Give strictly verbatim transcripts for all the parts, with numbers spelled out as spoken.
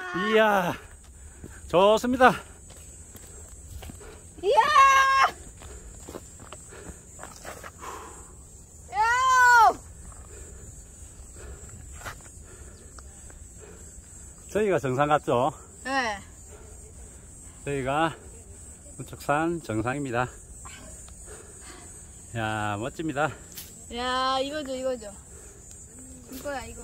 이야, 좋습니다. 이야! 야! 저희가 정상 같죠? 네. 저희가 무척산 정상입니다. 야, 멋집니다. 야, 이거죠, 이거죠. 이거야, 이거.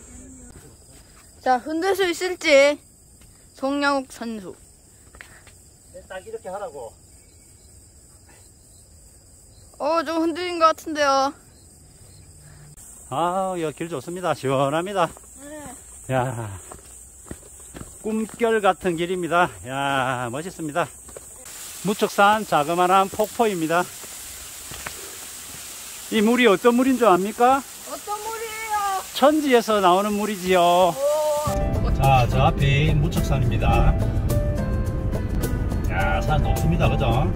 자, 흔들 수 있을지 송영욱 선수. 딱 이렇게 하라고. 어, 좀 흔들린 것 같은데요. 아, 여기 길 좋습니다. 시원합니다. 네. 야, 꿈결 같은 길입니다. 야, 멋있습니다. 무척산 자그마한 폭포입니다. 이 물이 어떤 물인 줄 압니까? 어떤 물이에요? 천지에서 나오는 물이지요. 오. 자, 저 앞이 무척산입니다. 야, 산 높습니다. 그죠?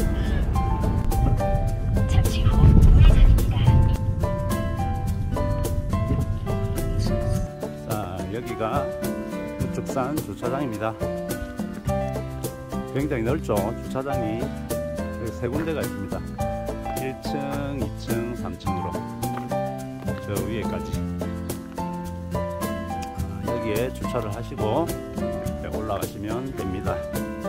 잠시 후 우회전입니다. 자, 여기가 무척산 주차장입니다. 굉장히 넓죠? 주차장이 여기 세 군데가 있습니다. 일 층, 이 층, 삼 층으로 저 위에까지. 여기에 주차를 하시고 올라가시면 됩니다.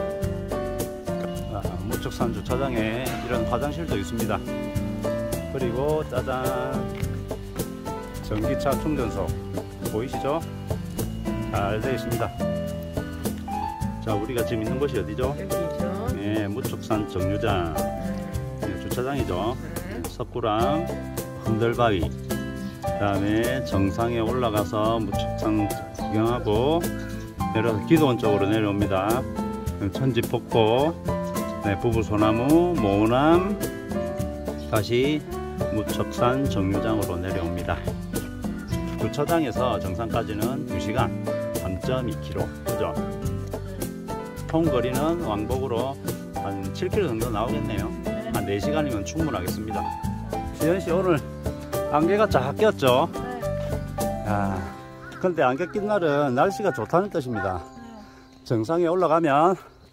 아, 무척산 주차장에 이런 화장실도 있습니다. 그리고 짜잔, 전기차 충전소 보이시죠? 잘 되어 있습니다. 자, 우리가 지금 있는 곳이 어디죠? 여기죠. 네, 무척산 정류장. 네, 주차장이죠. 석굴암, 흔들바위, 그 다음에 정상에 올라가서 무척산 구경하고 내려서 기도원 쪽으로 내려옵니다. 천지폭포, 네, 부부소나무, 모남, 다시 무척산 정류장으로 내려옵니다. 주차장에서 정상까지는 두 시간 삼 점 이 킬로미터, 그죠? 통거리는 왕복으로 한 칠 킬로미터 정도 나오겠네요. 한 네 시간이면 충분하겠습니다. 지현씨 오늘 안개가 쫙 꼈죠? 네. 야, 근데 안개 낀 날은 날씨가 좋다는 뜻입니다. 정상에 올라가면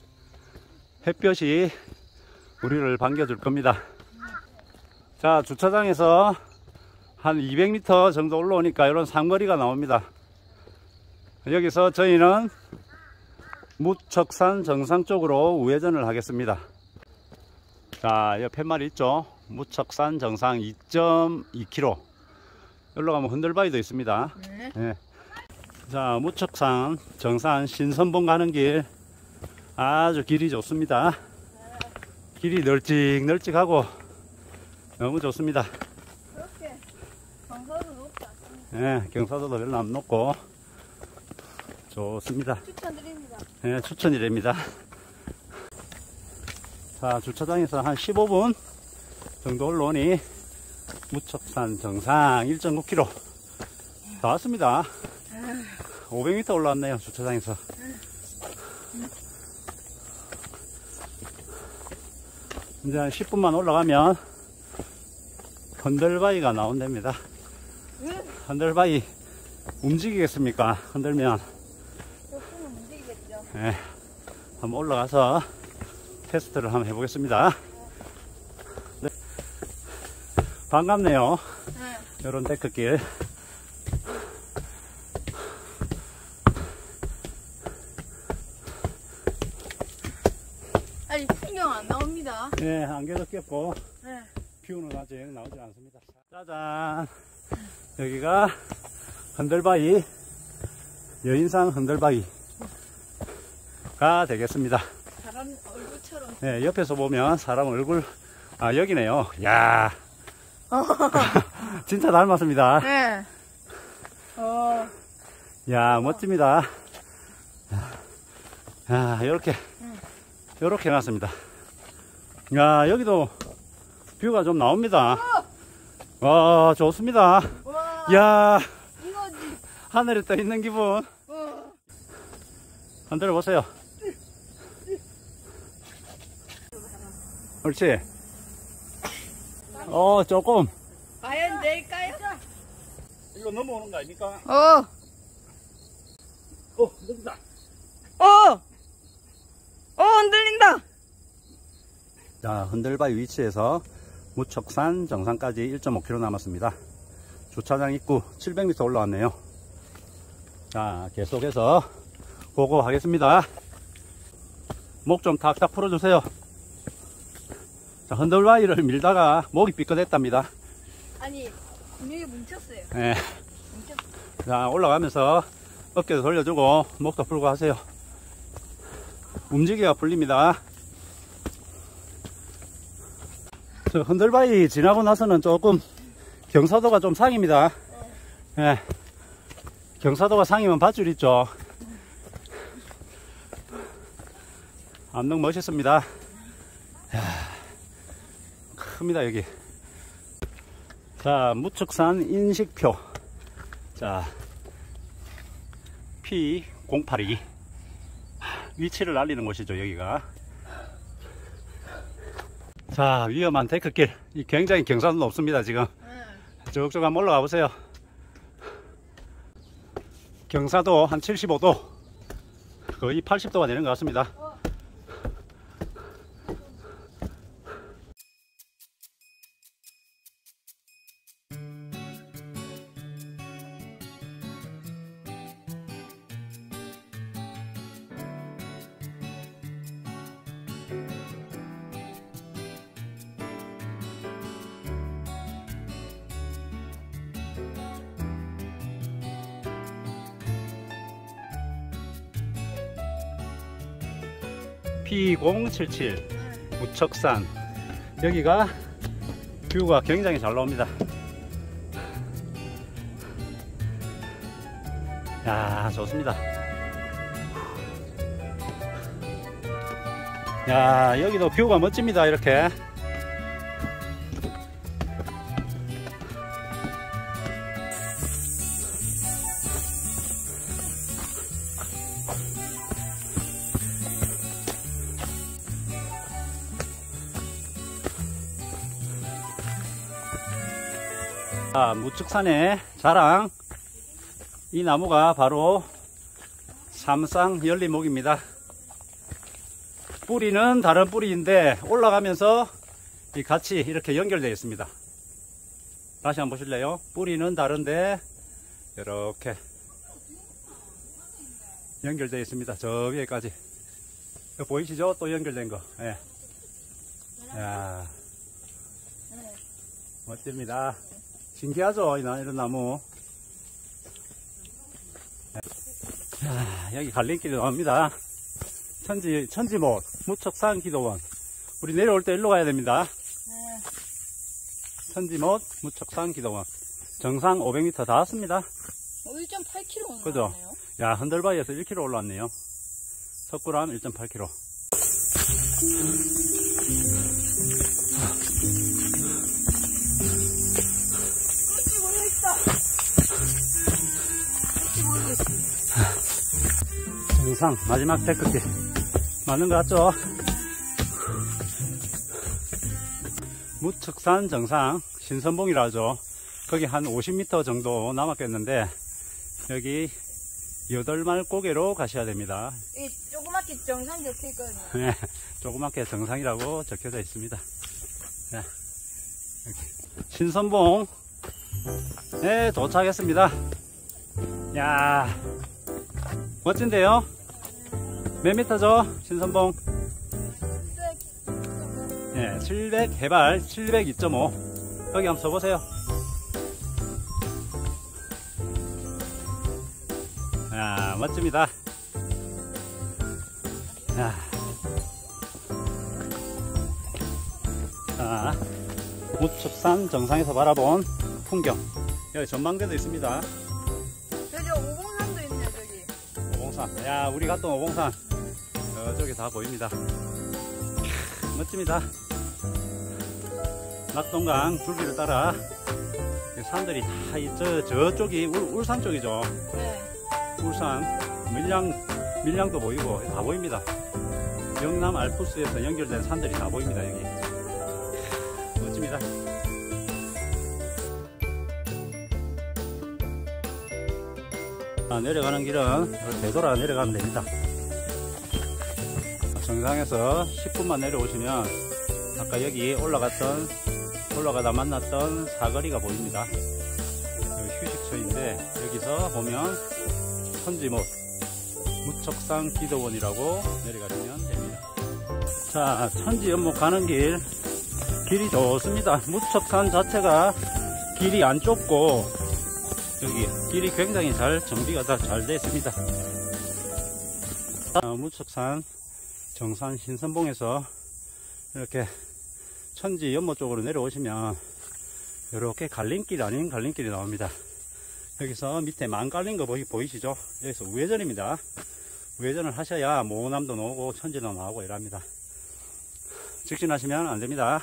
햇볕이 우리를 반겨줄 겁니다. 자, 주차장에서 한 이백 미터 정도 올라오니까 이런 상거리가 나옵니다. 여기서 저희는 무척산 정상 쪽으로 우회전을 하겠습니다. 자, 옆에 말이 있죠? 무척산 정상 이 점 이 킬로미터. 여기로 가면 흔들바위도 있습니다. 네. 네. 자, 무척산 정상 신선봉 가는 길 아주 길이 좋습니다. 길이 널찍널찍하고 너무 좋습니다. 그렇게 경사도 높지 않습니다. 네, 경사도도 별로 안 높고 좋습니다. 추천드립니다. 네, 추천이랍니다. 자, 주차장에서 한 십오 분 정도 올라오니 무척산 정상 일 점 구 킬로미터 다 왔습니다. 오백 미터 올라왔네요. 주차장에서. 이제 한 십 분만 올라가면 흔들바위가 나온답니다. 흔들바위 움직이겠습니까? 흔들면. 조금은 움직이겠죠. 네, 한번 올라가서 테스트를 한번 해보겠습니다. 네. 반갑네요. 네. 이런 데크길. 아니, 풍경 안 나옵니다. 네, 안개도 꼈고 네. 뷰는 아직 나오지 않습니다. 짜잔, 여기가 흔들바위, 여인산 흔들바위가 되겠습니다. 사람 얼굴처럼. 네, 옆에서 보면 사람 얼굴, 아, 여기네요. 야, 진짜 닮았습니다. 네. 어. 야, 멋집니다. 야, 요렇게, 요렇게 해놨습니다. 야, 여기도 뷰가 좀 나옵니다. 와, 좋습니다. 와. 야, 이거지. 하늘에 떠 있는 기분. 어. 흔들어 보세요. 옳지. 어, 조금. 과연 될까요? 이거 넘어오는 거 아닙니까? 어. 어, 넘다. 자, 흔들바위 위치에서 무척산 정상까지 일 점 오 킬로미터 남았습니다. 주차장 입구 칠백 미터 올라왔네요. 자, 계속해서 고고 하겠습니다. 목 좀 탁탁 풀어주세요. 자, 흔들바위를 밀다가 목이 삐끗했답니다. 아니, 근육이 뭉쳤어요. 네. 뭉쳤어요. 자, 올라가면서 어깨도 돌려주고 목도 풀고 하세요. 움직여야 풀립니다. 저 흔들바위 지나고 나서는 조금 경사도가 좀 상입니다. 네. 경사도가 상이면 밧줄 있죠. 암릉 멋있습니다. 이야, 큽니다 여기. 자, 무척산 인식표. 자, 피 공팔이 위치를 알리는 곳이죠 여기가. 자, 위험한 데크길. 굉장히 경사도 높습니다 지금. 쭉쭉 한번 올라가 보세요. 경사도 한 칠십오 도, 거의 팔십 도가 되는 것 같습니다. 피 공칠칠 무척산. 여기가 뷰가 굉장히 잘 나옵니다. 야, 좋습니다. 야, 여기도 뷰가 멋집니다 이렇게. 자, 무척산의 자랑, 이 나무가 바로 삼상 열리목입니다. 뿌리는 다른 뿌리인데 올라가면서 같이 이렇게 연결되어 있습니다. 다시 한번 보실래요? 뿌리는 다른데 이렇게 연결되어 있습니다. 저 위에까지. 보이시죠? 또 연결된 거. 예. 야, 멋집니다. 신기하죠? 이런 나무. 자, 여기 갈림길이 나옵니다. 천지, 천지못, 무척산 기도원. 우리 내려올 때 일로 가야 됩니다. 네. 천지못, 무척산 기도원. 정상 오백 미터 다 왔습니다. 일 점 팔 킬로미터 그죠? 올라왔네요. 야, 흔들바위에서 일 킬로미터 올라왔네요. 석굴암 일 점 팔 킬로미터. 정상 마지막 데크길 맞는 것 같죠? 무척산 정상 신선봉이라 하죠. 거기 한 오십 미터 정도 남았겠는데 여기 여덟말 고개로 가셔야 됩니다. 이 조그맣게 정상 적혀 있거든요. 네, 조그맣게 정상이라고 적혀져 있습니다. 네, 신선봉 네, 도착했습니다. 야, 멋진데요? 몇 미터죠? 신선봉? 네, 칠백, 해발 칠백이 점 오. 여기 한번 써보세요. 야, 멋집니다. 야. 자, 무척산 정상에서 바라본 풍경. 여기 전망대도 있습니다. 저기 오봉산도 있네요, 저기. 오봉산. 야, 우리 갔던 오봉산. 저쪽에 다 보입니다. 멋집니다. 낙동강 줄기를 따라 산들이 다, 저, 저쪽이 울, 울산 쪽이죠. 네. 울산, 밀양, 밀양도 보이고 다 보입니다. 영남 알프스에서 연결된 산들이 다 보입니다, 여기. 멋집니다. 아, 내려가는 길은 되돌아 내려가면 됩니다. 정상에서 십 분만 내려오시면 아까 여기 올라갔던 올라가다 만났던 사거리가 보입니다. 여기 휴식처인데 여기서 보면 천지못 무척산 기도원이라고 내려가시면 됩니다. 자, 천지연못 가는 길, 길이 좋습니다. 무척산 자체가 길이 안 좁고 여기 길이 굉장히 잘 정비가 다 잘 되어 있습니다. 어, 무척산 정산 신선봉에서 이렇게 천지연못 쪽으로 내려오시면 이렇게 갈림길 아닌 갈림길이 나옵니다. 여기서 밑에 만 깔린 거 보이, 보이시죠? 여기서 우회전입니다. 우회전을 하셔야 모남도 나오고 천지도 나오고 이랍니다. 직진하시면 안 됩니다.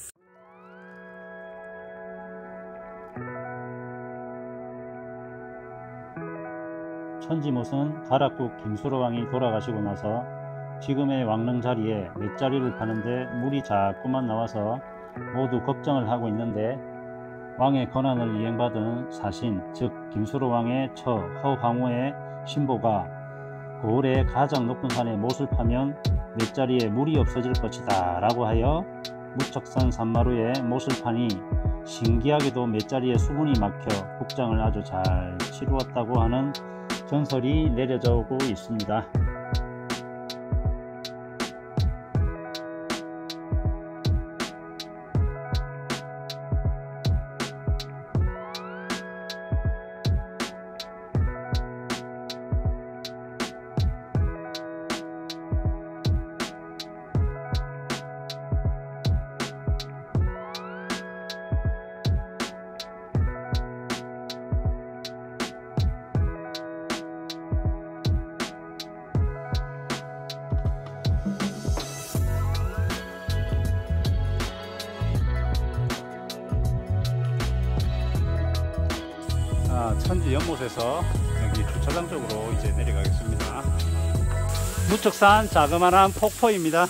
천지못은 가락국 김수로왕이 돌아가시고 나서 지금의 왕릉 자리에 맷자리를 파는데 물이 자꾸만 나와서 모두 걱정을 하고 있는데 왕의 권한을 이행받은 사신 즉 김수로왕의 처 허황후의 신보가 고을의 가장 높은 산에 못을 파면 맷자리에 물이 없어질 것이다 라고 하여 무척산 산마루에 못을 파니 신기하게도 맷자리에 수분이 막혀 국장을 아주 잘 치루었다고 하는 전설이 내려져 오고 있습니다. 천지연못에서 여기 주차장 쪽으로 이제 내려가겠습니다. 무척산 자그마한 폭포입니다.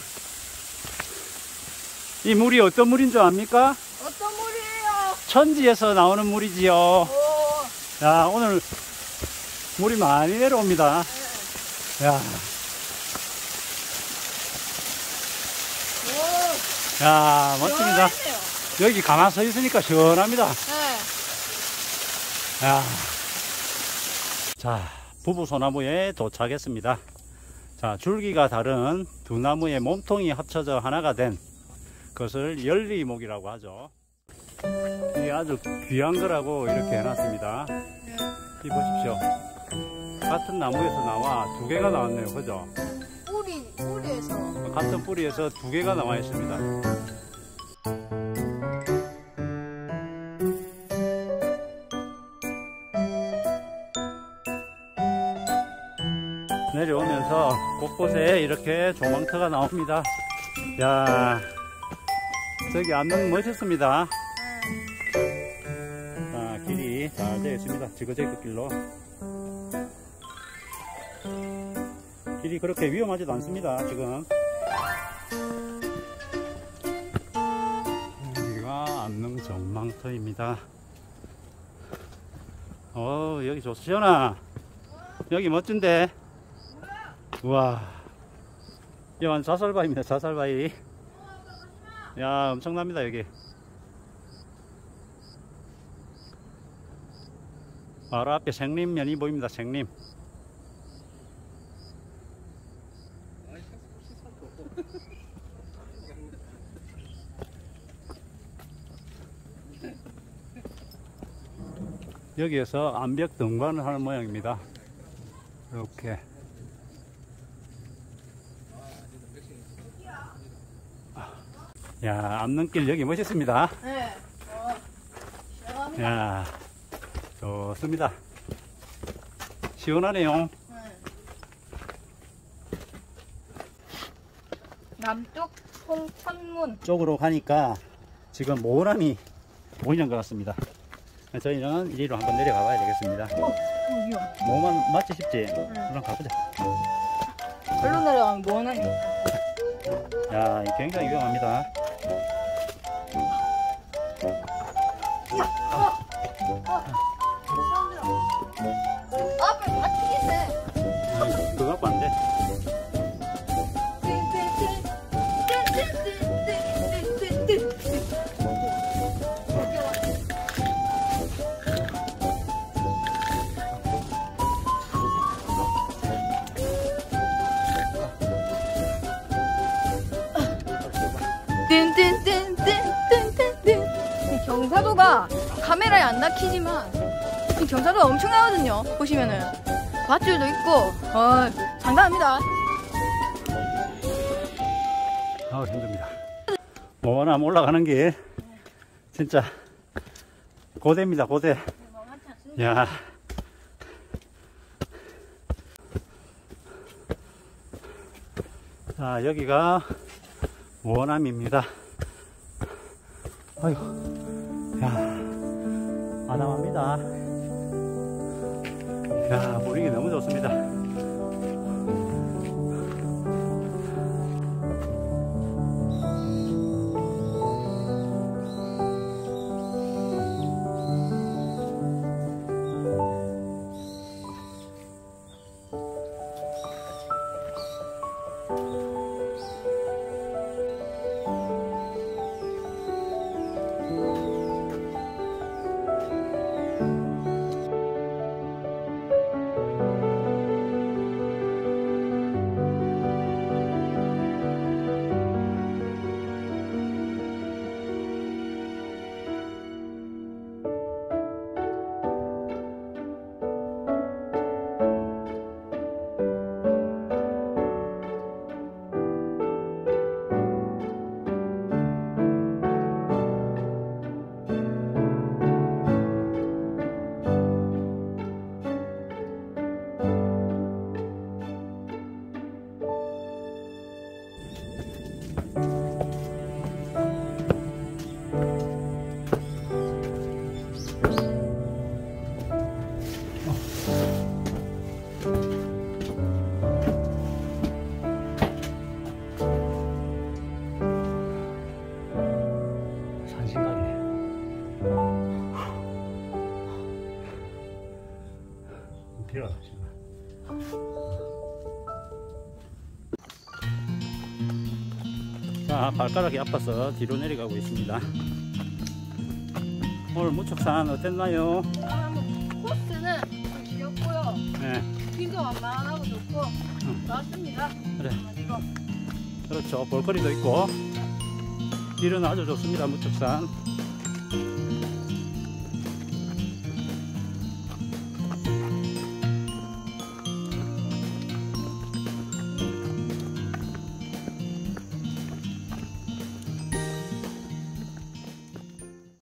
이 물이 어떤 물인 줄 압니까? 어떤 물이에요? 천지에서 나오는 물이지요. 오. 야, 오늘 물이 많이 내려옵니다. 네. 야. 오. 야, 멋집니다. 시원하네요. 여기 가만 서 있으니까 시원합니다. 네. 야. 자, 부부소나무에 도착했습니다. 자, 줄기가 다른 두 나무의 몸통이 합쳐져 하나가 된 것을 열리목이라고 하죠. 이게 아주 귀한 거라고 이렇게 해놨습니다. 네. 이 보십시오. 같은 나무에서 나와 두 개가 나왔네요. 그죠? 뿌리, 뿌리에서. 같은 뿌리에서 두 개가 나와 있습니다. 내려오면서 곳곳에 이렇게 조망터가 나옵니다. 야, 저기 암릉 멋있습니다. 자, 길이 잘 되어 있습니다. 지그재그 길로. 길이 그렇게 위험하지도 않습니다. 지금 여기가 암릉 전망터입니다. 어, 여기 좋 시원아. 여기 멋진데. 우와, 이건 자살바위입니다. 자살바위. 야, 엄청납니다. 여기 바로 앞에 생림면이 보입니다. 생림. 여기에서 암벽 등반을 하는 모양입니다. 이렇게. 야, 암릉길 여기 멋있습니다. 네. 어, 시원합니다. 야, 좋습니다. 시원하네요. 네. 남쪽 송천문 쪽으로 가니까 지금 모남이 보이는 것 같습니다. 저희는 이리로 한번 내려가 봐야 되겠습니다. 어, 여기요. 뭐만 맞지 싶지? 그럼 가보자. 별로 내려가면 뭐하니? 야, 굉장히 위험합니다. 앞에 맞추겠네. 아니, 그거 갖고 안 돼. 뜬뜬뜬뜬뜬뜬뜬. 이 경사도가 카메라에 안 nak히지만 이 경사도가 엄청나거든요. 보시면은 밧줄도 있고 어, 장난합니다. 아 힘듭니다. 모원암 올라가는 길 진짜 고대입니다. 고대. 야. 자, 여기가 모원암입니다. 아이고, 야, 아담합니다. 야, 분위기 너무 좋습니다. 자, 발가락이 아파서 뒤로 내려가고 있습니다. 오늘 무척산 어땠나요? 아, 뭐, 코스는 좀 길었고요. 네. 길도 완만하고 좋고 응. 좋았습니다. 그래. 이거. 그렇죠. 볼거리도 있고 길은 아주 좋습니다. 무척산.